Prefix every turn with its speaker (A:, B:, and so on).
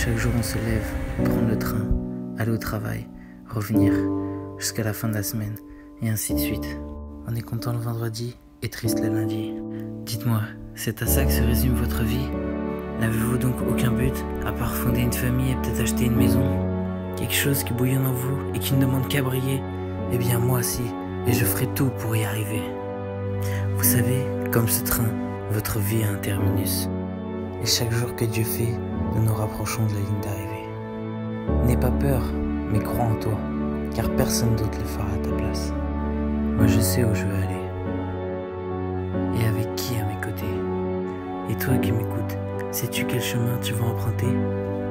A: Chaque jour on se lève, prendre le train, aller au travail, revenir, jusqu'à la fin de la semaine, et ainsi de suite. On est content le vendredi et triste le lundi. Dites-moi, c'est à ça que se résume votre vie? N'avez-vous donc aucun but, à part fonder une famille et peut-être acheter une maison? Quelque chose qui bouillonne en vous et qui ne demande qu'à briller? Eh bien moi si, et je ferai tout pour y arriver. Vous savez, comme ce train, votre vie a un terminus. Et chaque jour que Dieu fait, nous nous rapprochons de la ligne d'arrivée. N'aie pas peur, mais crois en toi, car personne d'autre le fera à ta place. Moi je sais où je veux aller. Et avec qui à mes côtés. Et toi qui m'écoutes, sais-tu quel chemin tu vas emprunter?